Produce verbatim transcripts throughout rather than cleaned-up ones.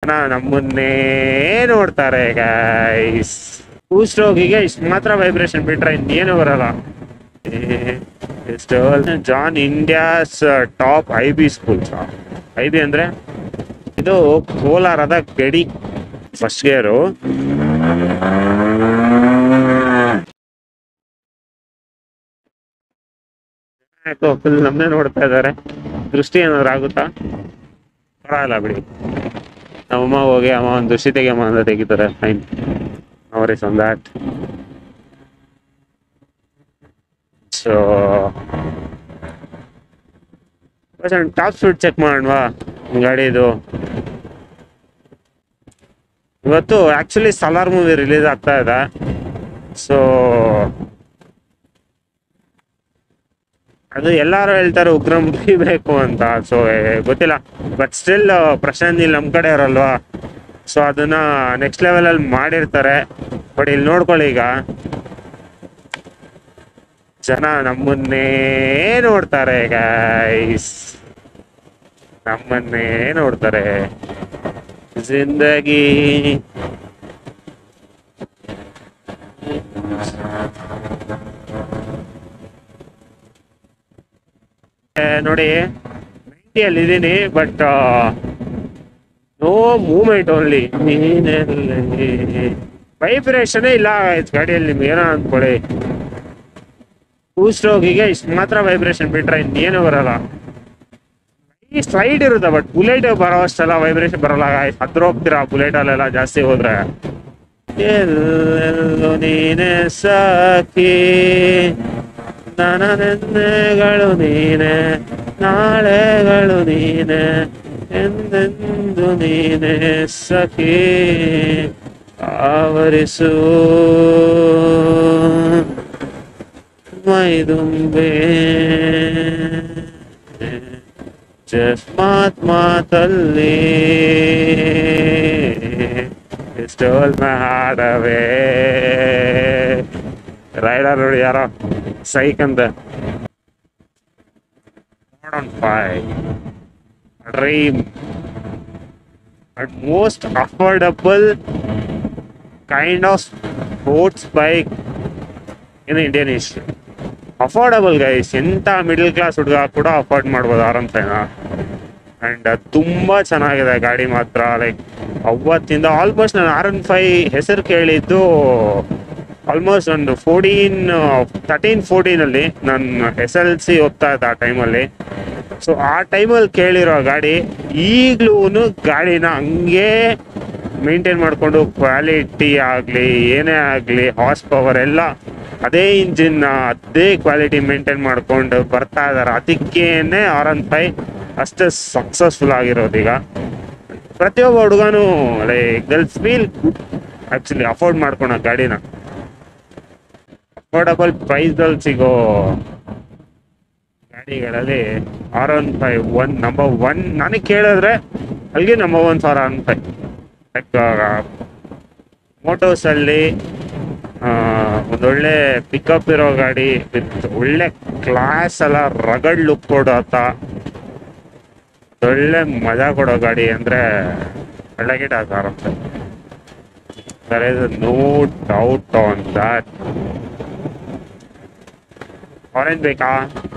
ಜನ ನಮ್ಮನ್ನೇ ನೋಡ್ತಾರೆ ಗೈಸ್. ಕೂಸ್ಟ್ರೋಗಿಗೆ ಇಷ್ಟು ಮಾತ್ರ ವೈಬ್ರೇಷನ್ ಬಿಟ್ರೆ ಇನ್ನೇನು ಬರಲ್ಲ. Join India's top I B schools. I B ಅಂದ್ರೆ ಇದು ಕೋಲಾರದ ಗಡಿ. ಫಸ್ಟ್ ಗೇರು ಫುಲ್ ನಮ್ಮನೆ ನೋಡ್ತಾ ಇದ್ದಾರೆ. ದೃಷ್ಟಿ ಏನಾದ್ರು ಆಗುತ್ತಾ? ಪರವಾಗಿಲ್ಲ ಬಿಡಿ. ನಮ್ಮಮ್ಮ ಹೋಗಿ ಅಮ್ಮ ಒಂದು ದೃಷ್ಟಿ ತೆಗಿಯಮ್ಮ ಅಂತ ತೆಗಿತಾರೆ. ಫೈನ್, ಅವರೇ on that. So top speed check ಮಾಡೋಣವಾ ಗಾಡಿದು. ಇವತ್ತು ಆಕ್ಚುಲಿ ಸಲಾರ್ ಮೂವಿ ರಿಲೀಸ್ ಆಗ್ತಾ ಇದೆ. ಸೊ ಅದು ಎಲ್ಲಾರು ಹೇಳ್ತಾರೆ ಉಗ್ರ ಮೂವಿ ಬೇಕು ಅಂತ. ಸೊ ಗೊತ್ತಿಲ್ಲ, ಬಟ್ ಸ್ಟಿಲ್ ಪ್ರಶಾಂತ್ ಇಲ್ಲಿ ನಮ್ಮ ಕಡೆ ಇರಲ್ವಾ, ಸೊ ಅದನ್ನ ನೆಕ್ಸ್ಟ್ ಲೆವೆಲಲ್ಲಿ ಮಾಡಿರ್ತಾರೆ. ಬಟ್ ಇಲ್ಲಿ ನೋಡ್ಕೊಳ್ಳಿ, ಈಗ ಜನ ನಮ್ಮನ್ನೇ ನೋಡ್ತಾರೆ ಗೈಸ್, ನಮ್ಮನ್ನೇ ನೋಡ್ತಾರೆ. ಜಿಂದಗಿ ನೋಡಿ ನೈಂಟಿಯಲ್ಲಿ ಇದೀನಿ, ಬಟ್ ನೋ ಮೂಮೆಂಟ್ ಓನ್ಲಿ. ವೈಬ್ರೇಷನೇ ಇಲ್ಲ ಗಾಡಿಯಲ್ಲಿ. ನಿಮ್ಗೆ ಏನೋ ಅಂದ್ಕೊಳ್ಳಿ, ಕೂಸ್ಟ್ರೋಗಿಗೆ ಇಷ್ಟು ಮಾತ್ರ ವೈಬ್ರೇಷನ್ ಬಿಟ್ರೆ ಇನ್ನೇನು ಬರಲ್ಲ. ಈ ಸ್ಲೈಡ್ ಇರುತ್ತೆ, ಬಟ್ ಬುಲೆಟ್ ಬರೋ ಅಷ್ಟೆಲ್ಲ ವೈಬ್ರೇಷನ್ ಬರಲ್ಲ. ಹತ್ರ ಹೋಗ್ತೀರಾ ಬುಲೆಟಲ್ಲೆಲ್ಲ ಜಾಸ್ತಿ ಹೋದ್ರೆ. ಎಲ್ಲೆಲ್ಲೂ ನೀನೆ ಸಾಕಿ, ನನ್ನ ನೆನ್ನೆಗಳು ನೀನೆ, ನಾಳೆಗಳು ನೀನೆ, ಎಂದೆಂದು ನೀನೆ ಸಖಿ. ಆವರಿಸು ಮೈದುಂಬೆ ಜಸ್ಟ್ ಮಾತ್ ಮಾತಲ್ಲಿ ಸ್ಟೋಲ್ ಮಾಡವೇ. ರೈಡರ್ ನೋಡಿ ಯಾರೋ ಸೈಕ್ ಅಂತ. Dream at most affordable kind of sports bike in Indian history. Affordable guys, ಎಂಥ ಮಿಡಲ್ ಕ್ಲಾಸ್ ಹುಡುಗ ಕೂಡ ಅಫೋರ್ಡ್ ಮಾಡ್ಬೋದು ಆರಾಮ್ಸೇನ. ಆ್ಯಂಡ್ ತುಂಬ ಚೆನ್ನಾಗಿದೆ ಗಾಡಿ ಮಾತ್ರ. ಲೈಕ್ ಅವತ್ತಿಂದ ಆಲ್ಮೋಸ್ಟ್ ನಾನು ಆರ್ ಒನ್ ಫೈ ಹೆಸರು ಕೇಳಿದ್ದು ಆಲ್ಮೋಸ್ಟ್ ಒಂದು ಫೋರ್ಟೀನ್ ತರ್ಟೀನ್ ಫೋರ್ಟೀನಲ್ಲಿ ನಾನು ಎಸ್ ಎಲ್ ಸಿ ಓದ್ತಾ ಇದ್ದೆ ಆ ಟೈಮಲ್ಲಿ. ಸೊ ಆ ಟೈಮಲ್ಲಿ ಕೇಳಿರೋ ಗಾಡಿ ಈಗಲೂ ಗಾಡಿನ ಹಂಗೆ ಮೇಂಟೈನ್ ಮಾಡಿಕೊಂಡು ಕ್ವಾಲಿಟಿ ಆಗಲಿ ಏನೇ ಆಗಲಿ ಹಾರ್ಸ್ ಪವರ್ ಎಲ್ಲ ಅದೇ ಇಂಜಿನ್ನ ಅದೇ ಕ್ವಾಲಿಟಿ ಮೇಂಟೈನ್ ಮಾಡ್ಕೊಂಡು ಬರ್ತಾ ಇದ್ದಾರೆ. ಅದಕ್ಕೇನೆ ಆರ್ ಒನ್ ಫೈ ಅಷ್ಟೇ ಸಕ್ಸಸ್ಫುಲ್ ಆಗಿರೋದೀಗ. ಪ್ರತಿಯೊಬ್ಬ ಹುಡುಗನೂ like they'll feel good actually afford ಮಾಡ್ಕೊಳೋ ಗಾಡಿನ. ಅಫೋರ್ಡಬಲ್ ಪ್ರೈಸ್ದಲ್ಲಿ ಸಿಗೋ ಗಾಡಿಗಳಲ್ಲಿ R one five one number one. ನನಗೆ ಕೇಳಿದ್ರೆ ಅಲ್ಲಿಗೆ number one for R one five. Like ಮೋಟೋಸಲ್ಲಿ ಒಂದೊಳ್ಳೆ ಪಿಕಪ್ ಇರೋ ಗಾಡಿ ವಿತ್ ಒಳ್ಳೆ ಕ್ಲಾಸ್ ಎಲ್ಲ ರಗಡ್ ಲುಕ್ ಕೊಡೋತ ಒಳ್ಳೆ ಮಜಾ ಕೊಡೋ ಗಾಡಿ ಅಂದರೆ ಒಳ್ಳೆ ಗಿಡ ಆಗುತ್ತೆ. There is no doubt on that. Orange ಬೇಕಾ?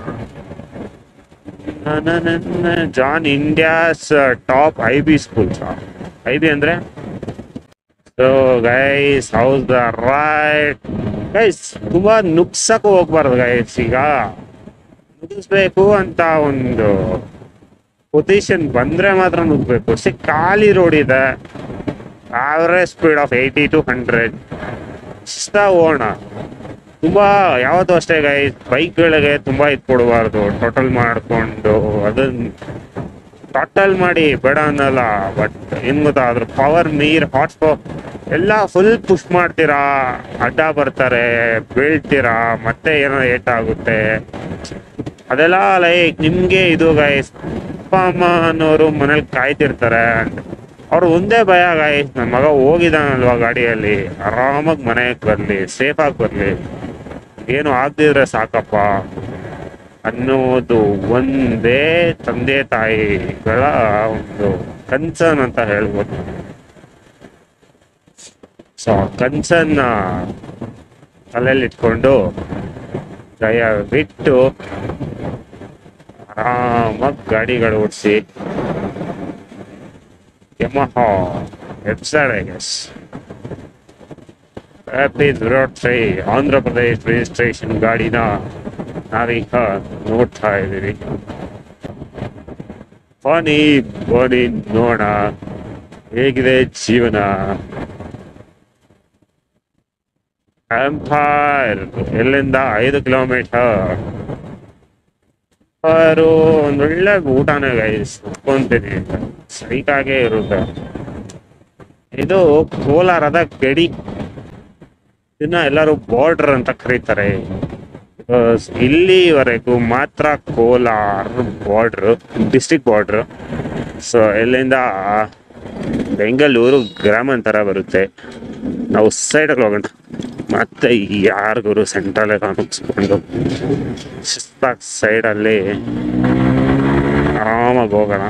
Join India's top I B schools. I B ಅಂದರೆ so guys how's the ride guys. ತುಂಬ ನುಗ್ಸಕ್ಕೆ ಹೋಗ್ಬಾರ್ದು ಗೈಸ್. ಈಗ ನುಗ್ಗಿಸ್ಬೇಕು ಅಂತ ಒಂದು ಪೊಸಿಷನ್ ಬಂದರೆ ಮಾತ್ರ ನುಗ್ಗಬೇಕು. ಸಿ ಖಾಲಿ ರೋಡ್ ಇದೆ, average speed of eighty to hundred ಇಷ್ಟ ಹೋಗೋಣ. ತುಂಬ ಯಾವತ್ತೂ ಅಷ್ಟೇ ಗೈಸ್, ಬೈಕ್ಗಳಿಗೆ ತುಂಬ ಇದು ಕೊಡಬಾರ್ದು. ಟೋಟಲ್ ಮಾಡಿಕೊಂಡು ಅದನ್ನು ಟೋಟಲ್ ಮಾಡಿ ಬೇಡ ಅನ್ನಲ್ಲ, ಬಟ್ ಏನು ಗೊತ್ತಾ ಅದ್ರ ಪವರ್ ನೀರು ಹಾಟ್ ಪವರ್ ಎಲ್ಲ ಫುಲ್ ಪುಷ್ ಮಾಡ್ತೀರಾ, ಅಡ್ಡ ಬರ್ತಾರೆ, ಬೀಳ್ತೀರಾ, ಮತ್ತೆ ಏನೋ ಏಟಾಗುತ್ತೆ. ಅದೆಲ್ಲ ಲೈಕ್ ನಿಮಗೆ ಇದು ಗೈಸ್ ಅಪ್ಪ ಅಮ್ಮ ಅನ್ನೋರು ಮನೇಲಿ ಕಾಯ್ತಿರ್ತಾರೆ. ಅವ್ರು ಒಂದೇ ಭಯ ಗೈಸ್, ನನ್ನ ಮಗ ಹೋಗಿದ್ದಾನಲ್ವ ಗಾಡಿಯಲ್ಲಿ ಆರಾಮಾಗಿ ಮನೆಗೆ ಬರಲಿ, ಸೇಫಾಗಿ ಬರಲಿ, ಏನು ಆಗದಿದ್ರೆ ಸಾಕಪ್ಪ ಅನ್ನೋದು ಒಂದೇ ತಂದೆ ತಾಯಿಗಳ ಒಂದು ಕನ್ಸರ್ನ್ ಅಂತ ಹೇಳ್ಬೋದು. ಸೊ ಕನ್ಸರ್ನ್ ತಲೆಯಲ್ಲಿ ಇಟ್ಕೊಂಡು ದಯವಿಟ್ಟು ಆರಾಮಾಗಿ ಗಾಡಿಗಳು ಓಡಿಸಿ. Yamaha FZ I guess rapid zero three Andhra Pradesh registration ಗಾಡಿನ ನಾವೀಗ ನೋಡ್ತಾ ಇದ್ದೀವಿ. ಬನ್ನಿ ಬನ್ನಿ ನೋಡೋಣ ಹೇಗಿದೆ ಜೀವನ. ಎಂಪೈರ್ ಎಲ್ಲಿಂದ ಐದು ಕಿಲೋಮೀಟರ್ ಅವರು ಒಂದೊಳ್ಳೆ ಊಟನೇ ಗೈಸ್ ಒಪ್ಕೊಂತೀನಿ, ಸೈಟಾಗೇ ಇರುತ್ತೆ. ಇದು ಕೋಲಾರದ ಗಡಿ, ಇದನ್ನ ಎಲ್ಲರೂ ಬಾರ್ಡರ್ ಅಂತ ಕರೀತಾರೆ. ಇಲ್ಲಿವರೆಗೂ ಮಾತ್ರ Kolar border, district border. So ಎಲ್ಲಿಂದ ಬೆಂಗಳೂರು ಗ್ರಾಮಾಂತರ ಬರುತ್ತೆ. ನಾವು ಸೈಡಲ್ಲಿ ಹೋಗೋಣ, ಮತ್ತೆ ಯಾರಿಗೂ ಸೆಂಟ್ರಲ್ಲೇ ಕಾಣಿಸ್ಕೊಂಡು ಶಿಸ್ತಾಗಿ ಸೈಡಲ್ಲಿ ಆರಾಮಾಗಿ ಹೋಗೋಣ.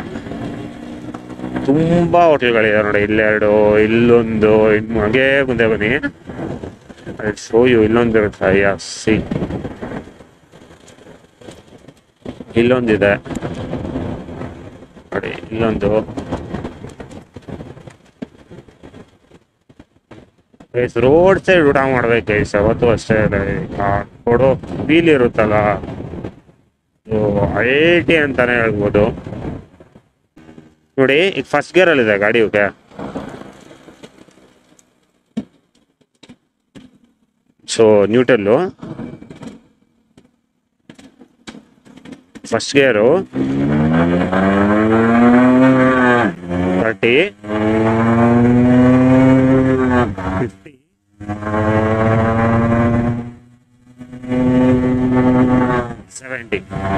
ತುಂಬ ಹೋಟ್ಲ್ಗಳಿದೆ ನೋಡಿ, ಇಲ್ಲೆರಡು, ಇಲ್ಲೊಂದು, ಇನ್ನು ಹಾಗೇ ಮುಂದೆ ಬನ್ನಿ, ಅಲ್ಲಿ ಶೋಯು ಇಲ್ಲೊಂದು ಇರುತ್ತೆ. ಯಸ್ ಸಿ ಇಲ್ಲೊಂದಿದೆ ನೋಡಿ, ಇಲ್ಲೊಂದು. ರೋಡ್ ಸೈಡ್ ಊಟ ಮಾಡ್ಬೇಕು ಗೈಸ್ ಯಾವತ್ತೂ ಅಷ್ಟೇ. ಕೊಡೋ ಫೀಲ್ ಇರುತ್ತಲ್ಲ, ಐ ಟಿ ಅಂತಾನೆ ಹೇಳ್ಬೋದು. ನೋಡಿ ಈಗ ಫಸ್ಟ್ ಗೇರ್ ಅಲ್ಲಿ ಇದೆ ಗಾಡಿ. Okay, so neutral, first gear thirty, fifty, seventy,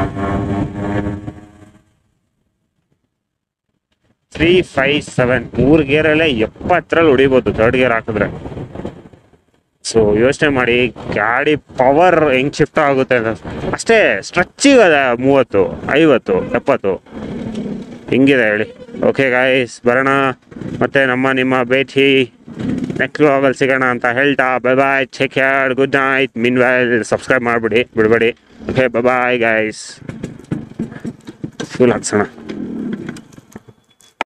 three five seven ಮೂರು ಗೇರಲ್ಲೇ ಎಪ್ಪತ್ತರಲ್ಲಿ ಹೊಡಿಬೋದು ಥರ್ಡ್ ಗೇರ್ ಹಾಕಿದ್ರೆ. ಸೊ ಯೋಚನೆ ಮಾಡಿ ಗಾಡಿ ಪವರ್ ಹೆಂಗ್ ಶಿಫ್ಟ್ ಆಗುತ್ತೆ ಅಷ್ಟೇ. ಸ್ಟ್ರೆಚ್ಚಿಗದ ಮೂವತ್ತು, ಐವತ್ತು, ಎಪ್ಪತ್ತು ಹಿಂಗಿದೆ ಹೇಳಿ. ಓಕೆ ಗಾಯ್ಸ್, ಬರೋಣ ಮತ್ತೆ ನಮ್ಮ ನಿಮ್ಮ ಭೇಟಿ ನೆಕ್ಸ್ಟ್ ವ್ಲಾಗಲ್ಲಿ ಸಿಗೋಣ ಅಂತ ಹೇಳ್ತಾ bye bye, take care, good night. Meanwhile subscribe ಮಾಡಿಬಿಡಿ, ಬಿಡಬೇಡಿ. Okay bye bye guys, fuel ಹಾಕ್ಸೋಣ.